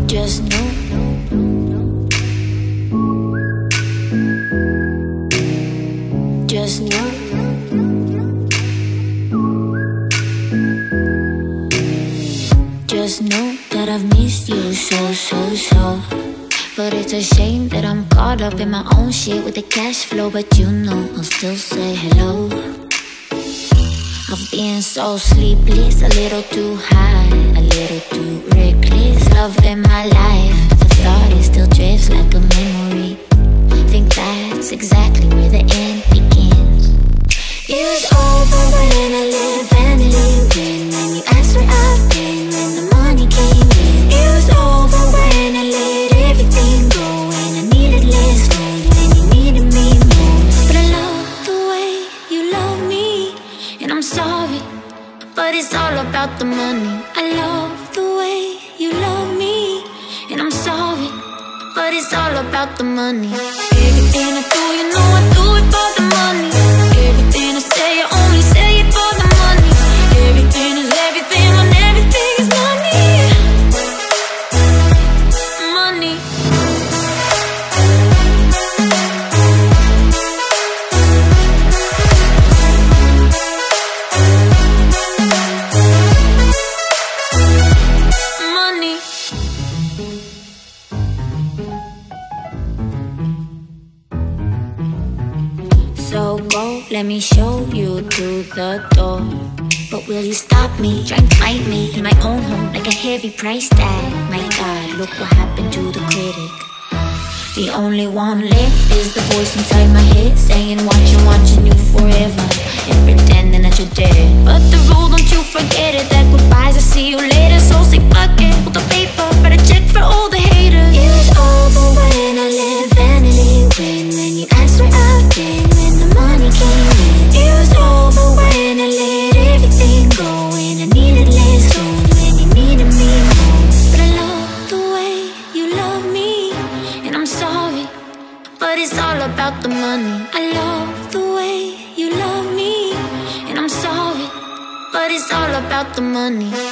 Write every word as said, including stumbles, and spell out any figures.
Just know, just know, just know that I've missed you so, so, so. But it's a shame that I'm caught up in my own shit with the cash flow. But you know I'll still say hello. I've been so sleepless, a little too high, a little too reckless. Love in my life, but the thought it still drifts like a memory. Think that's exactly where the end begins. It was over when I let vanity win, when you asked where I've been, when the money came in. It was over when I let everything go, when I needed less room, when you needed me more. But I love the way you love me, and I'm sorry, but it's all about the money. I love the way you love me, and I'm sorry, but it's all about the money. Everything I do, you know I do it for the money. Everything I say, I only say it for the money. Everything is everything when everything is money. Money. So go, let me show you to the door. But will you stop me, try and fight me in my own home like a heavy price tag? My God, look what happened to the critic. The only one left is the voice inside my head saying watching, watching you forever and pretending that you're dead. But the rule, don't you forget it, that goodbyes will see you later. So say fuck it, hold the paper, write a check for all the haters. It was over when I let vanity win, when you asked where I've been, when the money came in. It was over when I let everything go, when I needed less room, when you needed me more. But I love the way you love me, and I'm sorry, but it's all about the money. I love the way you love me, and I'm sorry, but it's all about the money.